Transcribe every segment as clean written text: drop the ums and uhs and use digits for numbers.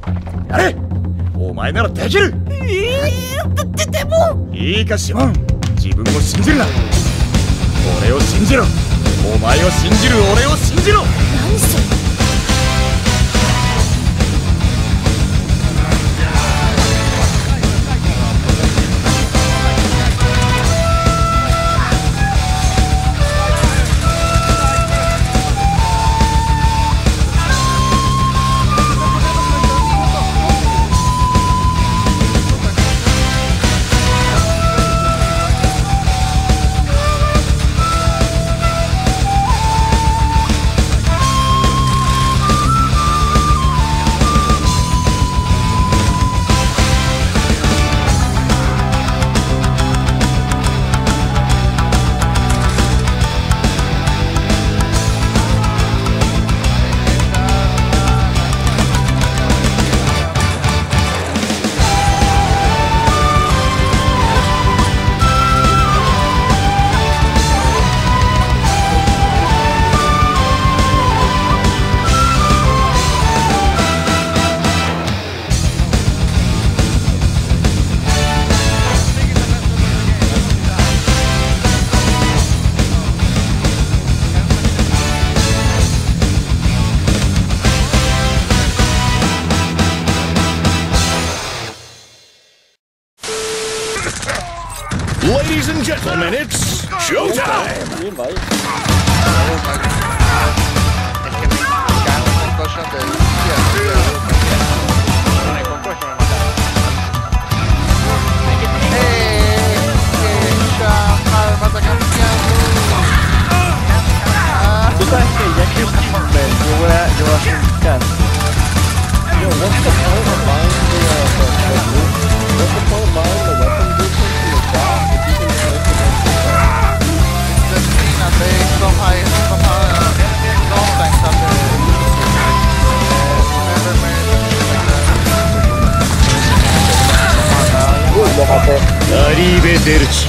やれ。お前ならできる。 でもいいかシモン、自分を信じるな。俺を信じろ。お前を信じる俺を信じろ。 何それ。 Ladies and gentlemen, it's showtime! Tu sabes que ya que yo acho um cara. Yo, what's the point of buying the group? What's the point of buying the weapon group into the shop if you can select the weapon? The thing that they somehow contact that Arrivederci.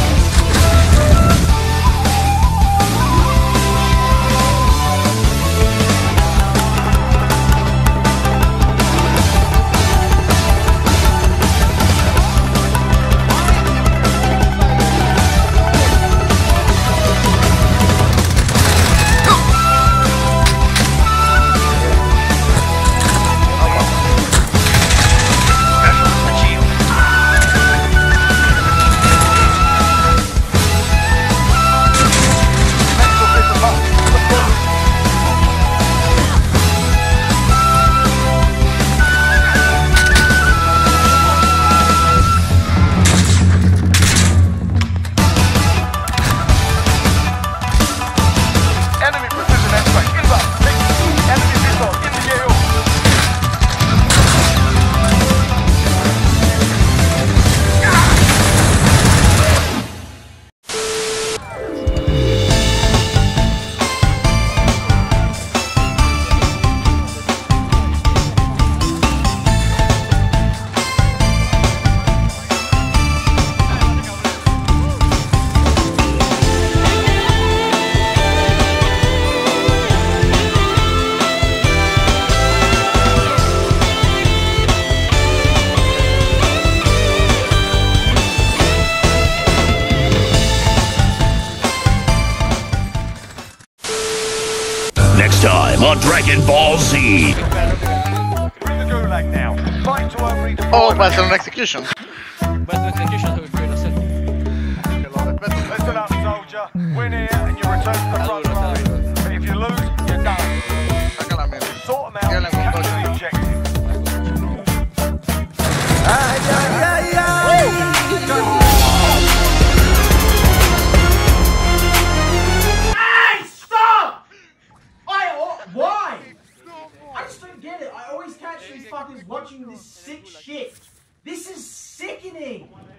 Next time on Dragon Ball Z. Oh, battle and execution. Battle execution har vi kunnat se. Listen up, soldier. Win here and you return to the front line. But if you lose, you're done. Sort them out and capture the objective. Hey, stop! Why? I just don't get it. I always catch these fuckers watching this sick shit. This is sickening.